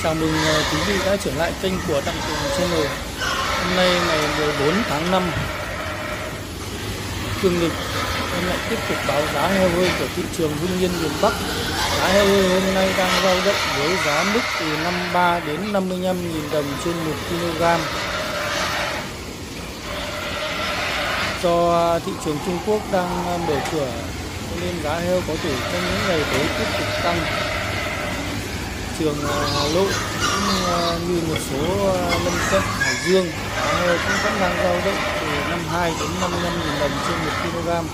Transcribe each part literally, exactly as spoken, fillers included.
Chào mừng quý vị đã trở lại kênh của Đặng Tùng Channel. Hôm nay ngày mười bốn tháng năm dương lịch, em lại tiếp tục báo giá heo hơi của thị trường Hưng Yên miền Bắc. Giá heo hơi hôm nay đang dao động với giá mức từ năm mươi ba đến năm mươi lăm nghìn đồng trên một kg. Do thị trường Trung Quốc đang mở cửa nên giá heo có thể trong những ngày tới tiếp tục tăng. Trường Hà Nội cũng như một số lân cận Hải Dương, giá heo cũng vẫn đang dao động từ năm mươi hai đến năm mươi lăm nghìn đồng trên một kg.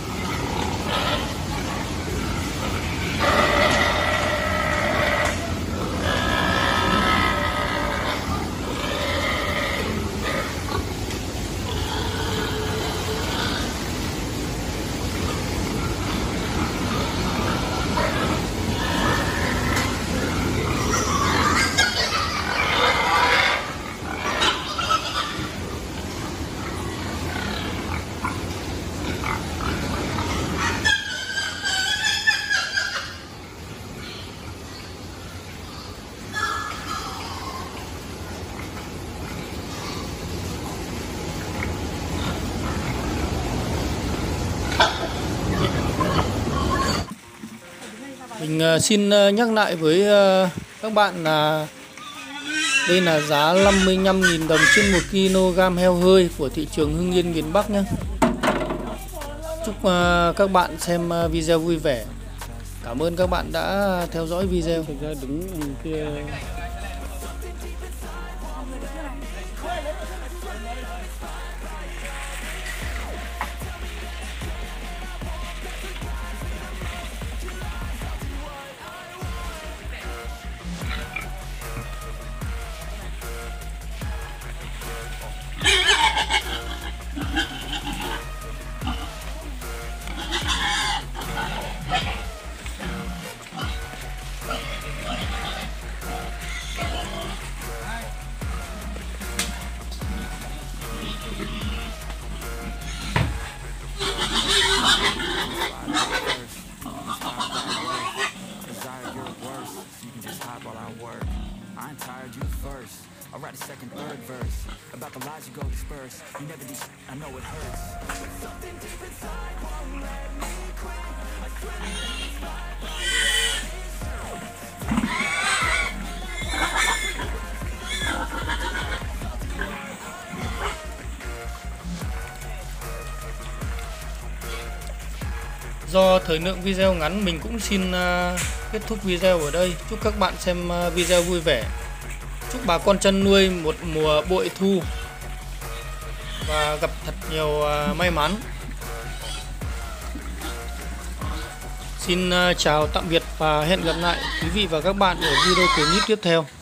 Mình xin nhắc lại với các bạn là đây là giá năm mươi lăm nghìn đồng trên một kg heo hơi của thị trường Hưng Yên miền Bắc nhé. Chúc các bạn xem video vui vẻ. Cảm ơn các bạn đã theo dõi video. Thực ra đứng kia I'll write a second, third verse about the lies you go disperse. You never do, I know it hurts. Something deep inside won't let me quit. I swear that it's Do thời lượng video ngắn, mình cũng xin uh, kết thúc video ở đây. Chúc các bạn xem uh, video vui vẻ. Chúc bà con chăn nuôi một mùa bội thu và gặp thật nhiều uh, may mắn. Xin uh, chào tạm biệt và hẹn gặp lại quý vị và các bạn ở video clip tiếp theo.